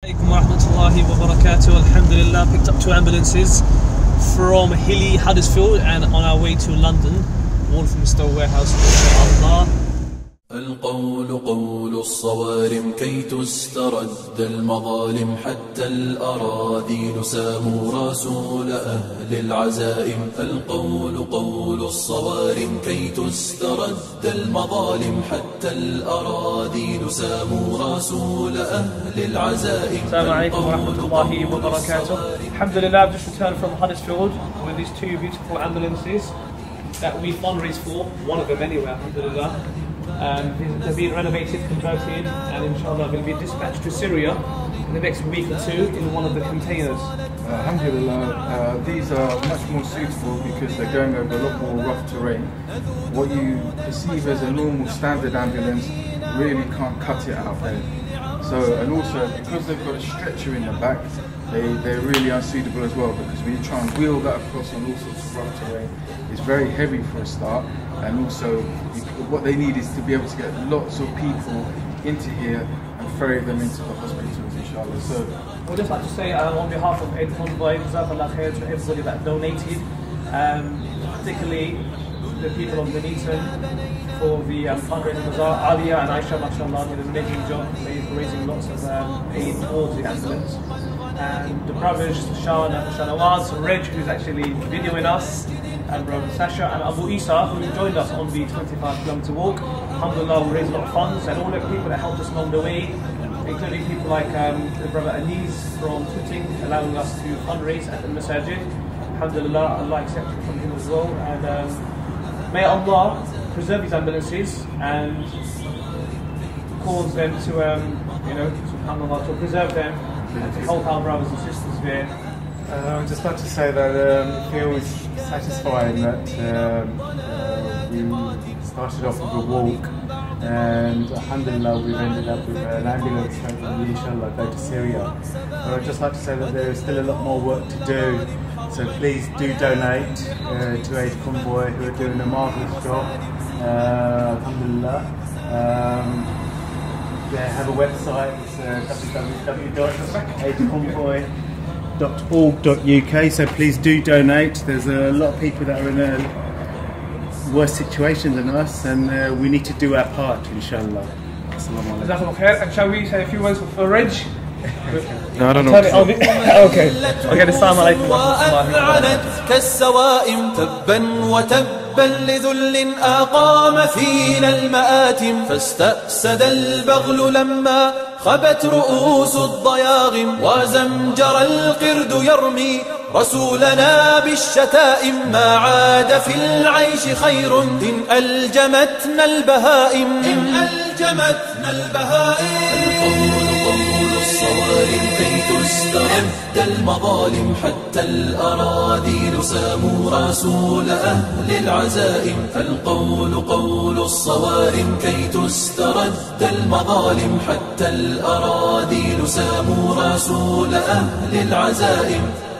Alaikum warahmatullahi wabarakatuh. Alhamdulillah, picked up 2 ambulances from Hilly, Huddersfield, and on our way to London, all from Stowe Warehouse, inshallah. القول قول الصوارم كي تسترد المظالم حتى الأراذيل ساموا رسول أهل العزائم. القول قول الصوارم كي تسترد المظالم حتى الأراذيل ساموا رسول أهل العزائم. Assalamu alaikum warahmatullahi wabarakatuh. Alhamdulillah, I've just returned from Huddersfield with these 2 beautiful ambulances that we fundraised for, one of them anyway, alhamdulillah. They've been renovated, converted, and inshallah will be dispatched to Syria in the next week or 2 in one of the containers. Alhamdulillah, these are much more suitable because they're going over a lot more rough terrain. What you perceive as a normal standard ambulance really can't cut it out there. So, and also because they've got a stretcher in the back, they're really unsuitable as well, because when you try and wheel that across on all sorts of rough terrain, it's very heavy for a start, and also what they need is to be able to get lots of people into here and ferry them into the hospitals, inshallah. So we'd just like to say on behalf of Aid Convoy, Jazakallah khair to everybody that donated, particularly the people of Nuneaton for the fundraising bazaar. Alia and Aisha, mashallah, did an amazing job raising lots of aid towards the ambulance. And the brothers Shanawaz, Reg, who's actually videoing us, and brother Sasha and Abu Isa, who joined us on the 25-kilometer walk. Alhamdulillah, we raised a lot of funds, and all the people that helped us along the way, including people like the brother Anis from Tooting, allowing us to fundraise at the Masajid. Alhamdulillah, Allah accepted from him as well. And may Allah preserve these ambulances and cause them to, subhanAllah, to preserve them and to help our brothers and sisters there. I'd just like to say that it feels satisfying that we started off with a walk, and alhamdulillah we've ended up with an ambulance that will inshallah go to Syria. But I'd just like to say that there is still a lot more work to do, so please do donate to Aid Convoy, who are doing a marvellous job, alhamdulillah. They have a website, it's www.aidconvoy.org.uk, so please do donate. There's a lot of people that are in a worse situation than us, and we need to do our part, inshallah. Jazakallah khair. And shall we say a few words for Reg? No, I don't know. Okay. Assalamu alaikum warahmatullahi كالسوائم تبا وتبا لذل أقام فينا المآتم فاستأسد البغل لما خبت رؤوس الضياغم وزمجر القرد يرمي رسولنا بالشتائم ما عاد في العيش خير إن ألجمتنا البهائم القول الصوارم كي تسترد المظالم حتى الأراذيل ساموا رسول أهل العزائم. القول قول الصوارم كي تسترد المظالم حتى الأراذيل ساموا رسول أهل العزائم.